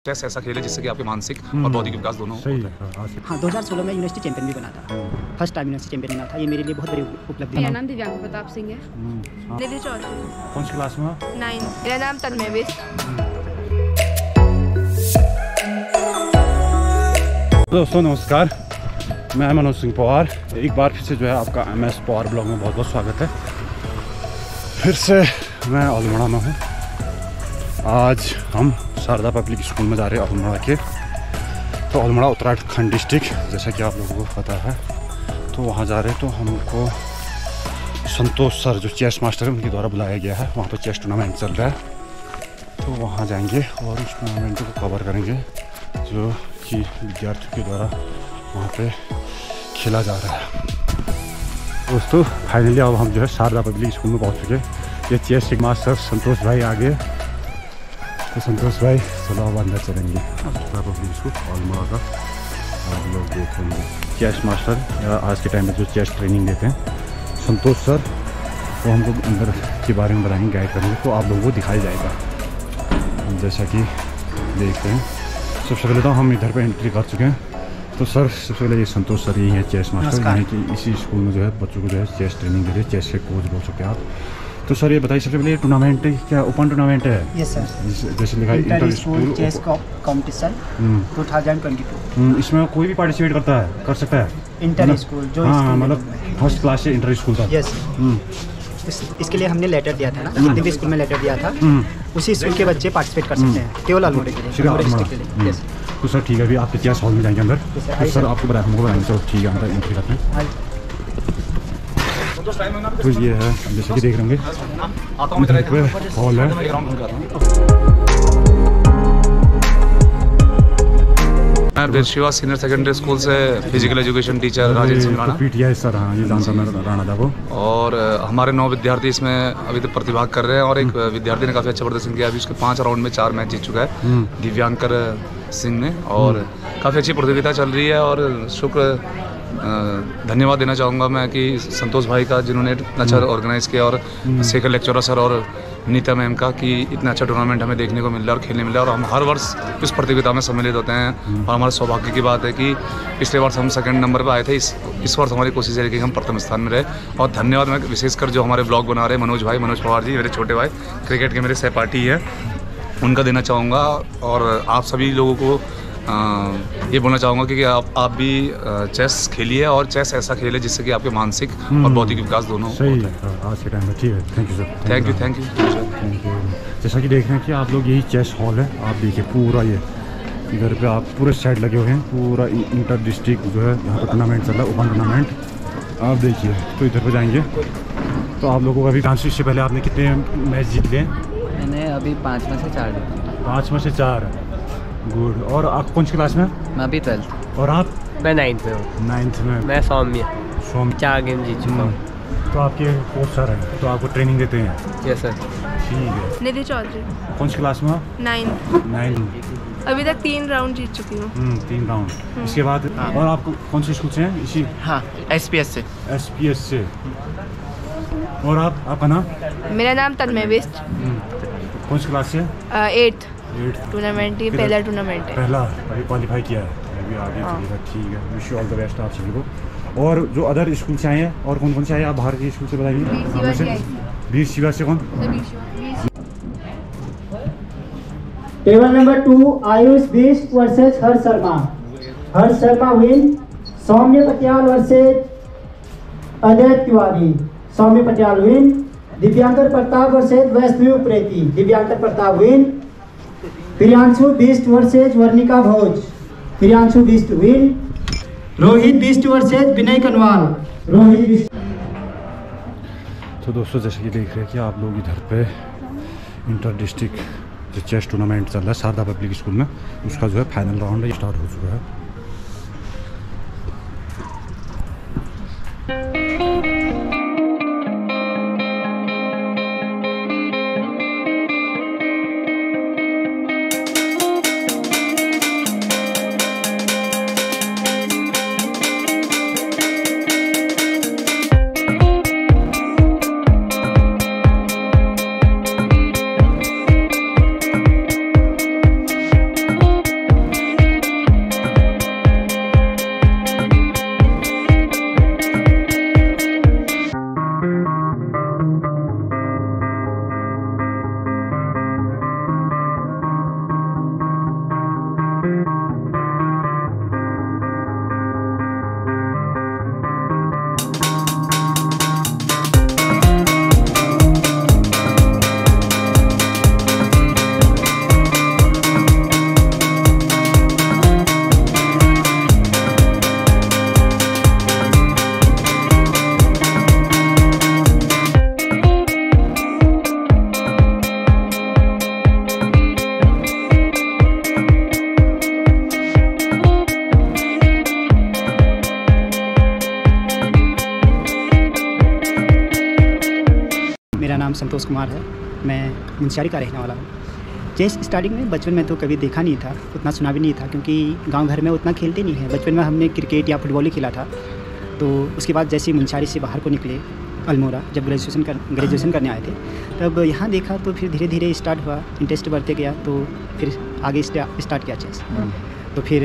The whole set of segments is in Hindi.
चेस ऐसा खेल है जिससे कि आपके मानसिक और बौद्धिक विकास दोनों होता है। हाँ, 2016 में यूनिवर्सिटी चैंपियन भी बना था। फर्स्ट टाइम यूनिवर्सिटी चैंपियन बना था। ये मेरे लिए बहुत बड़ी उपलब्धि है। मेरा नाम दिव्यांग प्रताप सिंह है। निधि चौधरी। कौन सी क्लास में? 9। मेरा नाम तन्मय बिष्ट। दोस्तों नमस्कार, मैं मनोज सिंह पवार। एक बार फिर से जो है आपका MS पवार ब्लॉग में बहुत बहुत स्वागत है। फिर से मैं अल्मोड़ा में हूँ। आज हम शारदा पब्लिक स्कूल में जा रहे हैं अल्मोड़ा के। तो अल्मोड़ा उत्तराखंड डिस्ट्रिक्ट, जैसा कि आप लोगों को पता है, तो वहाँ जा रहे हैं। तो हमको संतोष सर जो चेस मास्टर है उनके द्वारा बुलाया गया है। वहाँ पर चेस टूर्नामेंट चल रहा है, तो वहाँ जाएंगे और उस टूर्नामेंट को कवर करेंगे जो कि विद्यार्थियों के द्वारा वहाँ पे खेला जा रहा है। दोस्तों फाइनली अब हम जो है शारदा पब्लिक स्कूल में पहुँच चुके। ये चेस के मास्टर संतोष भाई आ गए। तो संतोष भाई चलो अब अंदर चलेंगे शारदा पब्लिक स्कूल अल्मोड़ा का। आप लोग देखेंगे चेस मास्टर या आज के टाइम में जो चेस ट्रेनिंग देते हैं संतोष सर, वो हमको अंदर के बारे में बताएंगे, गाइड करेंगे। तो आप लोगों को दिखाया जाएगा जैसा कि देखते हैं। सबसे पहले तो हम इधर पे एंट्री कर चुके हैं। तो सर सबसे पहले ये संतोष सर, यही है चेस मास्टर, यानी कि इसी स्कूल में जो है बच्चों को जो है चेस ट्रेनिंग दे रहे हैं। चेस के कोच बोल सकते हैं आप। तो सर ये बताइए सबसे पहले, ये टूर्नामेंट क्या ओपन टूर्नामेंट है? यस सर, जैसे लिखा है इंटर स्कूल चेस कंपटीशन 2022। इसमें कोई भी पार्टिसिपेट करता है, कर सकता है? इंटर स्कूल जो हाँ, मतलब फर्स्ट क्लास से इंटर स्कूल तक। यस, इसके लिए हमने लेटर दिया था ना, जितने भी स्कूल में लेटर दिया था उसी स्कूल के बच्चे पार्टिसिपेट कर सकते हैं, केवल अल्मोड़ा के लिए, अल्मोड़ा डिस्ट्रिक्ट के लिए। यस। तो सर ठीक है, अभी आपके चेस हॉल में जाएंगे अंदर। तो सर आपको बताएंगे। चलो ठीक है, अंदर एंट्री करते हैं। तो ये है जैसे कि देख रहे होंगे हॉल है। मैं बिरशिवा सीनियर सेकेंडरी स्कूल से physical education teacher Rajesh Singh Rana. PTI sir, हाँ ये जानता मैं राणा था वो। और हमारे 9 विद्यार्थी इसमें अभी तक प्रतिभाग कर रहे हैं और एक विद्यार्थी ने काफ़ी अच्छा प्रदर्शन किया। अभी उसके 5 राउंड में 4 मैच जीत चुका है, दिव्यांकर सिंह ने। और काफ़ी अच्छी प्रतियोगिता चल रही है और शुक्र धन्यवाद देना चाहूँगा मैं कि संतोष भाई का, जिन्होंने इतना अच्छा ऑर्गेनाइज़ किया, और शेखर लेक्चरर सर और नीता मैम का, कि इतना अच्छा टूर्नामेंट हमें देखने को मिल रहा है और खेलने मिल रहा है। और हम हर वर्ष इस प्रतियोगिता में सम्मिलित होते हैं और हमारे सौभाग्य की बात है कि पिछले वर्ष हम 2nd नंबर पर आए थे। इस वर्ष हमारी कोशिश है कि हम प्रथम स्थान में रहे। और धन्यवाद मैं विशेषकर जो हमारे ब्लॉग बना रहे हैं मनोज पवार जी, मेरे छोटे भाई, क्रिकेट के मेरे सहपाठी हैं, उनका देना चाहूँगा। और आप सभी लोगों को ये बोलना चाहूँगा कि आप भी चेस खेलिए। और चेस ऐसा खेल है जिससे कि आपके मानसिक और बौद्धिक विकास दोनों सही होता है। आज के टाइम में। ठीक है, thank you sir. Thank you. Thank you. जैसा कि देख रहे हैं कि आप लोग, यही चेस हॉल है। आप देखिए पूरा ये इधर पे आप पूरे साइड लगे हुए हैं। पूरा इंटर डिस्ट्रिक्ट जो है यहाँ पर टूर्नामेंट चल रहा है, ओपन टूर्नामेंट। आप देखिए, तो इधर पे जाएंगे तो आप लोगों का भी डांस। इससे पहले आपने कितने मैच जीत लिए? मैंने अभी 5 में से 4 जीता। 5 में से 4, गुड। और आप कौन सी क्लास में? मैं अभी 12th। और आप? मैं 9th में हूँ। 9th में। मैं सौम्य 4 गेम जीत चुका हूँ। तो आपके कोच सर हैं, तो आपको ट्रेनिंग देते हैं? Yes sir. ठीक है। निधि चौधरी। कौन सी क्लास में? 9। 9। अभी तक 3 राउंड जीत चुकी हूँ। 3 राउंड। इसके बाद और आप कौन से स्कूल से हैं? इसी? हाँ, SPS से। SPS से। और आपका नाम? मेरा नाम तन्मय बिष्ट। कौन सी क्लास से? 8th 8th। टूर्नामेंट, ये पहला टूर्नामेंट है। पहला अभी क्वालिफाई किया है, अभी आगे चलेगा। ठीक है, wish you all the best आप सभी को। और जो अदर स्कूल से आए हैं, और कौन कौन से आए हैं? आप बाहर के स्कूल से बताइए। बीर शिवा से कौन? Table number 2, Ayush Bisht versus Harsh Sharma. Harsh Sharma win. Saumya Patiyal versus Ajay Tiwari. Saumya Patiyal win. Divyankar Pratap versus Vaishnavi Upreti. Divyankar Pratap win. Priyanshu Bisht versus Varnika Bhoj. Priyanshu Bisht win. Rohit Bisht versus Vinay Kanwal. Rohit Bisht. तो दोस्तों जैसे कि देख रहे हैं कि आप लोग इधर पे इंटर डिस्ट्रिक्ट जो चेस टूर्नामेंट चल रहा है शारदा पब्लिक स्कूल में, उसका जो है फाइनल राउंड स्टार्ट हो चुका है। संतोष कुमार है। मैं मुंशियारी का रहने वाला हूँ। चेस स्टार्टिंग में बचपन में तो कभी देखा नहीं था, उतना सुना भी नहीं था, क्योंकि गांव घर में उतना खेलते नहीं हैं। बचपन में हमने क्रिकेट या फुटबॉल ही खेला था। तो उसके बाद जैसे मुंशियारी से बाहर को निकले अल्मोड़ा, जब ग्रेजुएशन करने आए थे, तब यहाँ देखा तो फिर धीरे धीरे स्टार्ट हुआ, इंटरेस्ट बढ़ते गया, तो फिर आगे स्टार्ट किया चेस। तो फिर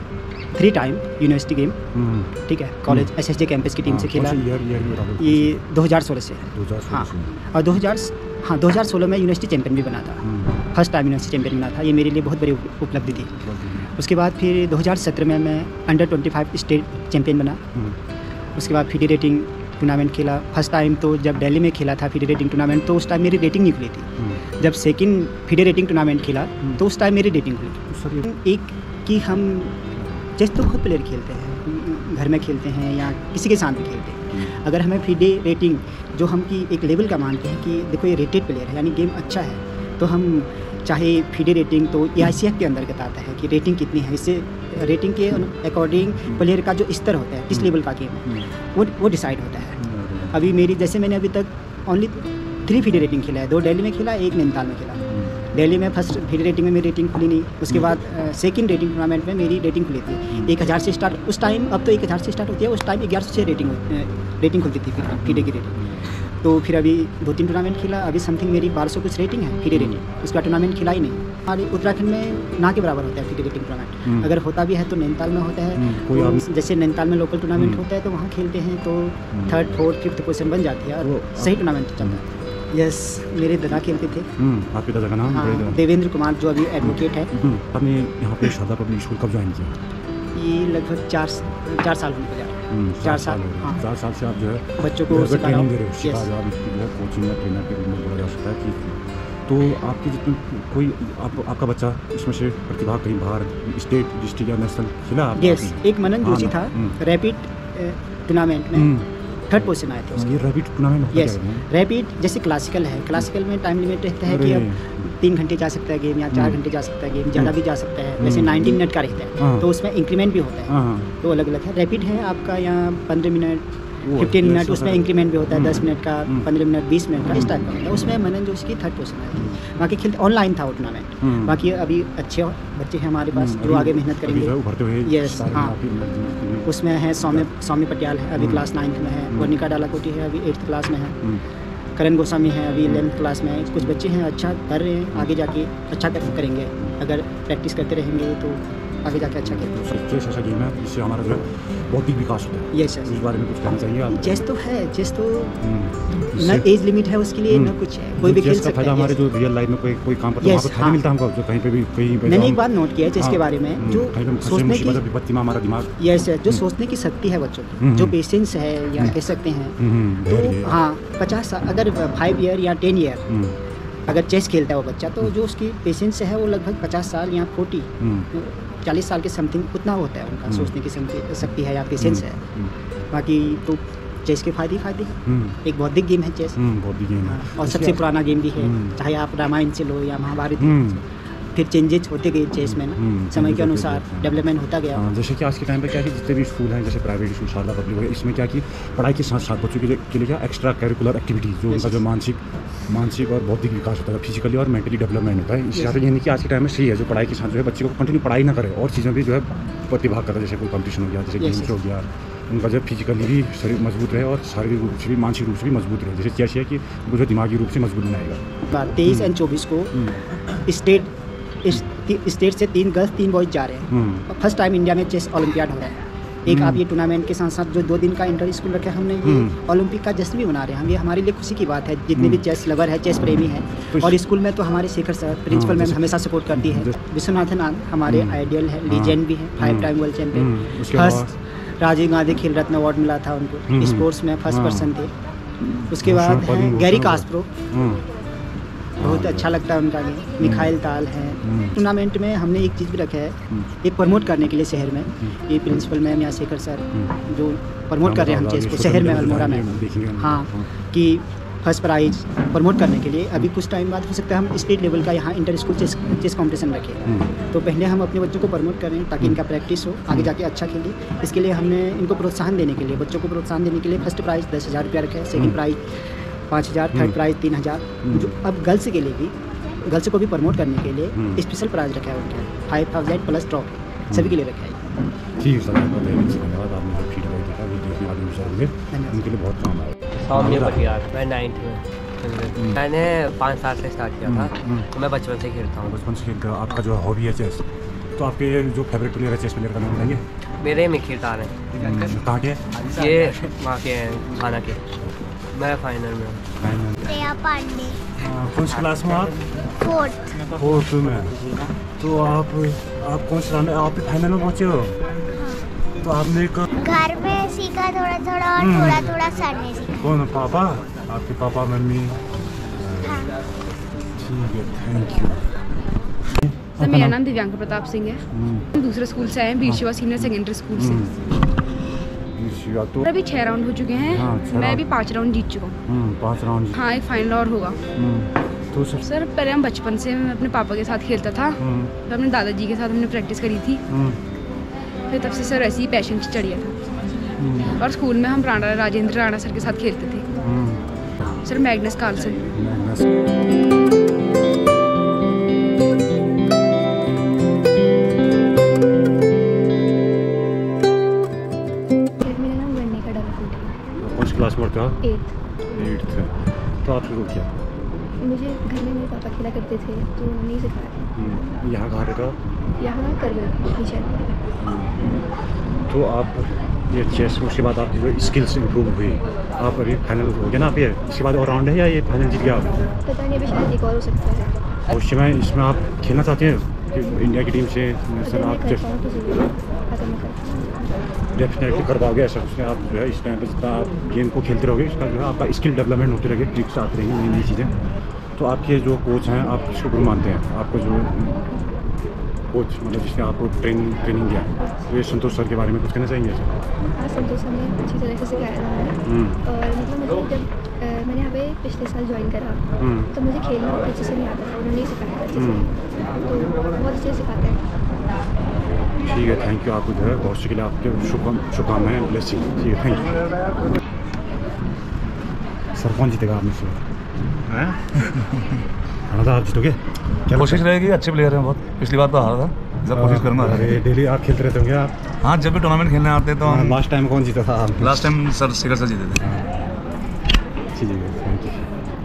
3 टाइम यूनिवर्सिटी गेम, ठीक है, कॉलेज SSJ कैंपस की टीम से खेला। ये 2016 से, हाँ, और 2016 में यूनिवर्सिटी चैंपियन भी बना था। फर्स्ट टाइम यूनिवर्सिटी चैंपियन बना था, ये मेरे लिए बहुत बड़ी उपलब्धि थी। उसके बाद फिर 2017 में मैं अंडर 25 स्टेट चैंपियन बना। उसके बाद FIDE रेटिंग टूर्नामेंट खेला। फर्स्ट टाइम तो जब दिल्ली में खेला था FIDE रेटिंग टूर्नामेंट, तो उस टाइम मेरी रेटिंग नहीं खुली थी। जब सेकंड FIDE रेटिंग टूर्नामेंट खेला तो उस टाइम मेरी रेटिंग खुली। एक कि हम चेस तो बहुत प्लेयर खेलते हैं, घर में खेलते हैं या किसी के साथ भी खेलते हैं। अगर हमें FIDE रेटिंग जो हम की एक लेवल का मानते हैं कि देखो ये रेटेड प्लेयर है, यानी गेम अच्छा है, तो हम चाहे FIDE रेटिंग तो AICF के अंतर्गत आता है कि रेटिंग कितनी है। इससे रेटिंग के अकॉर्डिंग प्लेयर का जो स्तर होता है, किस लेवल का गेम है, वो डिसाइड होता है। अभी मेरी जैसे मैंने अभी तक ओनली 3 FIDE रेटिंग खेला है, 2 दिल्ली में खेला, 1 नैनीताल में खेला। दिल्ली में फर्स्ट FIDE रेटिंग में मेरी रेटिंग खुली नहीं। उसके बाद सेकंड रेटिंग टूर्नामेंट में मेरी रेटिंग खुली थी 1000 से स्टार्ट। उस टाइम, अब तो 1000 से स्टार्ट होती है, उस टाइम 1100 से रेटिंग खुलती थी FIDE की रेटिंग। तो फिर अभी 2-3 टूर्नामेंट खेला, अभी समथिंग मेरी 1200 कुछ रेटिंग है FIDE रेटिंग। उसका टूर्नामेंट खेला ही नहीं। हमारे उत्तराखंड में ना के बराबर होता है FIDE रेटिंग टूर्नामेंट। अगर होता भी है तो नैनीताल में होता है। तो जैसे नैनीताल में लोकल टूर्नामेंट होता है तो वहाँ खेलते हैं, तो 3rd, 4th, 5th पोजीशन बन जाती है और सही टूर्नामेंट चलता है। यस, मेरे दादा खेलते थे। आपके दादा का नाम? हाँ, देवेंद्र कुमार, जो अभी एडवोकेट है। आपने यहाँ पे शारदा पब्लिक स्कूल कब ज्वाइन किया? ये लगभग 4 साल होने को जा रहा है। 4 साल, हाँ। 4 साल से आप जो है बच्चों को ट्रेनिंग दे रहे हो, सिखा रहे हो। आप इसकी जो है कोचिंग या ट्रेनर के रूप में बोला जा सकता है कि तो आपकी जितनी कोई आपका बच्चा इसमें से प्रतिभा कहीं बाहर स्टेट, डिस्ट्रिक्ट या नेशनल खेला? यस, एक मनन जोशी था, रैपिड टूर्नामेंट में 3rd पोजीशन आए थे उसके। ये रैपिड टूर्नामेंट? यस, रैपिड जैसे क्लासिकल है, क्लासिकल में टाइम लिमिट रहता है कि अब 3 घंटे जा सकता है गेम या 4 घंटे जा सकता है गेम, ज़्यादा भी जा सकता है। वैसे 90 मिनट का रहता है, तो उसमें इंक्रीमेंट भी होता है, तो अलग अलग है। रैपिड है आपका यहाँ 15 मिनट, 15 मिनट, उसमें इंक्रीमेंट भी होता है, 10 मिनट का, 15 मिनट, 20 मिनट का, इस टाइप का होता है। उसमें मनन जोशी की 3rd पोजीशन आई थी। बाकी खेलते ऑनलाइन था वो टूर्नामेंट। बाकी अभी अच्छे बच्चे हैं हमारे पास जो आगे मेहनत करेंगे। यस, हाँ, उसमें है सौम्य पटियाल है, अभी क्लास 9th में है। वर्णिका डालाकोटी है, अभी 8th क्लास में है। करण गोस्वामी है, अभी 11th क्लास में है। कुछ बच्चे हैं अच्छा कर रहे हैं, आगे जाके अच्छा करेंगे। अगर प्रैक्टिस करते रहेंगे तो आगे जाके अच्छा करेंगे। चेस ऐसा गेम है जिससे हमारा जो है बौद्धिक विकास होता है। यस, इस बारे में कुछ कहना चाहिए आप? चेस तो है, चेस तो न एज लिमिट है उसके लिए, न कुछ है, कोई भी खेल सकता है। हमारे जो रियल लाइफ में कोई काम करता है वहाँ पे फायदा मिलता है हमको, जो कहीं पे भी मैंने एक बात नोट किया है चेस के बारे में, जो सोचने की विपत्ति में हमारा दिमाग, यस, जो सोचने की शक्ति है बच्चों की, जो पेशेंस है या कह सकते हैं, तो हाँ 50 साल, अगर 5 ईयर या 10 ईयर अगर चेस खेलता है वो बच्चा, तो जो उसकी पेशेंस है वो लगभग 50 साल या 40 साल के समथिंग उतना होता है उनका सोचने की शक्ति है या पेशेंस है। बाकी तो चेस के फायदे हैं। एक बौद्धिक गेम है चेस, बौद्धिक गेम है और सबसे पुराना गेम भी है। चाहे आप रामायण से लो या महाभारत, फिर चेंजेस होते गए चेस में ना, समय के अनुसार डेवलपमेंट होता गया। जैसे कि आज के टाइम पे क्या कि जितने भी स्कूल हैं, जैसे प्राइवेट स्कूल, शारदा पब्लिक हो, इसमें क्या कि पढ़ाई के साथ साथ बच्चों के लिए क्या एक्स्ट्रा करिकुलर एक्टिविटीज़, जो उनका जो मानसिक और बौद्धिक विकास होता है, फिजिकली और मेंटली डेवलपमेंट होता है। इस हिसाब से ये नहीं कि आज के टाइम में सही है जो पढ़ाई के साथ जो है बच्चे को कंटिन्यू पढ़ाई ना करे और चीज़ों भी जो है प्रतिभा करे, जैसे कोई कॉम्पिटिशन हो गया, जैसे गेम्स हो गया, उनका जो फिजिकली भी शरीर मजबूत रहे और शारीरिक रूप से भी, मानसिक रूप से भी मजबूत रहे। जैसे चेस है कि वो जो दिमागी रूप से मजबूत बनाएगा। 23 और 24 को स्टेट से 3 गर्ल्स 3 बॉयज जा रहे हैं। फर्स्ट टाइम इंडिया में चेस ओलंपियाड हो रहा है। एक आप ये टूर्नामेंट के साथ साथ जो 2 दिन का इंटर स्कूल रखे हमने, ये ओलंपिक का जश्न भी मना रहे हैं। ये हमारे लिए खुशी की बात है, जितने भी चेस लवर है, चेस प्रेमी है। और स्कूल में तो हमारे शेखर सर, प्रिंसिपल मैम हमेशा सपोर्ट करती है। विश्वनाथन आनंद हमारे आइडियल है, लीजेंड भी है, 5 time world champion. First Rajiv Gandhi Khel Ratna award मिला था उनको, स्पोर्ट्स में फर्स्ट पर्सन थे। उसके बाद है गैरी कास्परो, बहुत अच्छा लगता है उनका गेम। मिखाइल ताल है। टूर्नामेंट में हमने एक चीज़ भी रखा है, एक प्रमोट करने के लिए शहर में, ये प्रिंसिपल मैम या शेखर सर जो प्रमोट कर रहे हैं हम चेस को शहर में, अल्मोड़ा में, हाँ, कि फर्स्ट प्राइज प्रमोट करने के लिए अभी कुछ टाइम बाद हो सकता है हम स्टेट लेवल का यहाँ इंटर स्कूल चेस कॉम्पिटिशन रखें। तो पहले हम अपने बच्चों को प्रमोट करें ताकि इनका प्रैक्टिस हो, आगे जाके अच्छा खेले। इसके लिए हमने इनको प्रोत्साहन देने के लिए, बच्चों को प्रोत्साहन देने के लिए फर्स्ट प्राइज़ 10,000 रुपया रखा है, सेकंड प्राइज़ 5000, थर्ड प्राइज़ 3000। जो अब गर्ल्स के लिए भी, गर्ल्स को भी प्रमोट करने के लिए स्पेशल प्राइज़ रखा है उनका 5000 प्लस ट्रॉफी सभी के लिए रखा है। ठीक है सर, धन्यवाद। आपने जो फीडबैक देखा वो देखने वाले यूजर होंगे, उनके लिए बहुत काम आया। सौम्य पटियाल, मैं 9th में। मैंने 5 साल से स्टार्ट किया था, तो मैं बचपन से खेलता हूँ। बचपन से खेलते हो। आपका जो हॉबी है चेस, तो आपके जो फेवरेट प्लेयर है चेस प्लेयर का नाम बताएंगे? मेरे मिखीर तार हैं, कहाँ के हैं? ये वहाँ के हैं, खाना के। मैं फाइनल में हूँ। श्रेया पांडे। कौन सी क्लास में आप? 4th में। तो आप कौन सी राउंड, आप फाइनल में पहुँचे हो? तो आपने घर में सीखा थोड़ा थोड़ा और थोड़ा थोड़ा सर ने सीखा। कौन? पापा? आपके पापा मम्मी? ठीक है, थैंक यू। सर मेरा नाम दिव्यांकर प्रताप सिंह है। हम दूसरे स्कूल से आए हैं, Bir Shiva senior secondary school से। तो अभी 6 राउंड हो चुके हैं। मैं अभी 5 राउंड जीत चुका हूँ। 5 राउंड? हाँ, एक फाइनल और होगा। तो सर पहले हम बचपन से मैं अपने पापा के साथ खेलता था, फिर अपने दादाजी के साथ हमने प्रैक्टिस करी थी, फिर तब से सर ऐसे ही पैशन चढ़ गया था। और स्कूल में हम राजेंद्र राणा सर के साथ खेलते थे। Sir Magnus Carlsen. क्लास में पढ़ते हो? 8th। तो आपने क्या? मुझे घर में मेरे पापा खेला करते थे, तो उन्होंने ही सिखाया। यहाँ कहाँ रहता हो? यहाँ कर गए। तो आप ये चेस, उसके बाद आपकी जो स्किल्स इम्प्रूव हुई, आप अभी फाइनल हो गया ना आप, ये इसके बाद और राउंड है या ये फाइनल जीत गया आप? पता नहीं, अभी शायद एक और हो सकता है। और इसमें आप खेलना चाहते हैं कि इंडिया की टीम से? सर आप डेफिनेटली कर पाओगे ऐसा कुछ। आप जो है इस टाइम पर जितना आप गेम को खेलते रहोगे, इसका जो है आपका स्किल डेवलपमेंट होती रहेगी, ट्रिक्स आती रहेंगी, नई नई चीज़ें। तो आपके जो कोच हैं, आप किसको गुरु मानते हैं? आपको जो कोच मतलब जिसने आपको ट्रेनिंग दिया, तो ये संतोष सर के बारे में कुछ कहना चाहेंगे? हाँ, संतोष सर ने अच्छी तरह से सिखाया था हमें। और मतलब मुझे जब मैंने यहाँ पे पिछले साल ज्वाइन करा, तो मुझे खेलना अच्छे से नहीं आता था, उन्होंने सिखाया अच्छे से, तो बहुत अच्छे से सिखाते हैं। ठीक है, थैंक यू। आपको जो है भविष्य के लिए आपके शुभकामनाएं, ब्लेसिंग। ठीक है, थैंक यू। सर कौन जीतेगा आप में से? आप जीतोगे? क्या कोशिश रहेगी? अच्छे प्लेयर हैं बहुत, पिछली बार तो हारा था, इस बार कोशिश करूँगा। डेली आप खेलते रहते होंगे आप? हाँ, जब भी टूर्नामेंट खेलने आते हैं तो हम। लास्ट टाइम कौन जीता था आप? Last time sir Shekhar sir जीते थे। ठीक है, थैंक यू।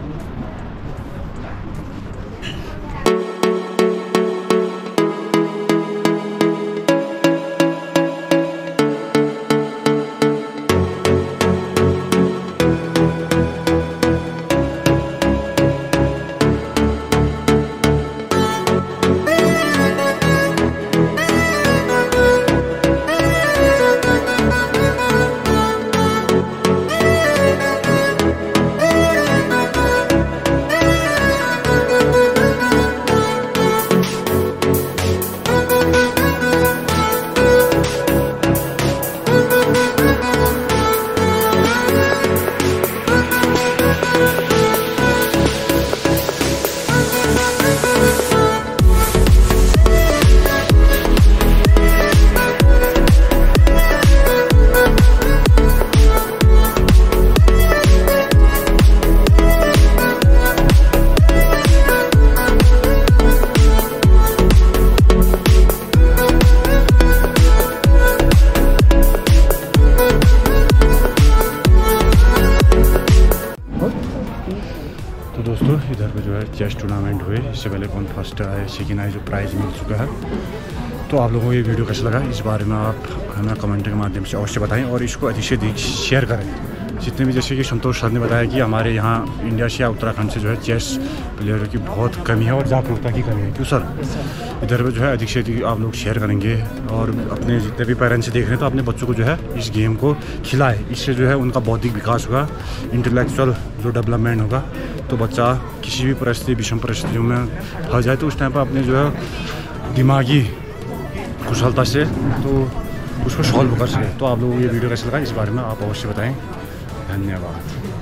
दोस्तों इधर पे जो है चेस टूर्नामेंट हुए, इससे पहले कौन फर्स्ट आए सेकेंड आए जो प्राइज़ मिल चुका है। तो आप लोगों को ये वीडियो कैसा लगा इस बारे में आप हमें कमेंट के माध्यम से अवश्य बताएं और इसको अधिक से अधिक शेयर करें। जितने भी, जैसे कि संतोष सर ने बताया कि हमारे यहाँ इंडिया से या उत्तराखंड से जो है चेस प्लेयरों की बहुत कमी है और जागरूकता की कमी है। क्यों सर? इधर पे जो है अधिक से अधिक आप लोग शेयर करेंगे और अपने जितने भी पेरेंट्स देख रहे हैं तो अपने बच्चों को जो है इस गेम को खिलाए। इससे जो है उनका बौद्धिक विकास होगा, इंटेलेक्चुअल जो डेवलपमेंट होगा। तो बच्चा किसी भी परिस्थिति, विषम परिस्थितियों में फंस जाए तो उस टाइम पर अपने जो है दिमागी कुशलता से तो उसको सॉल्व कर सके। तो आप लोगों को ये वीडियो कैसा लगा इस बारे में आप अवश्य बताएं। धन्यवाद।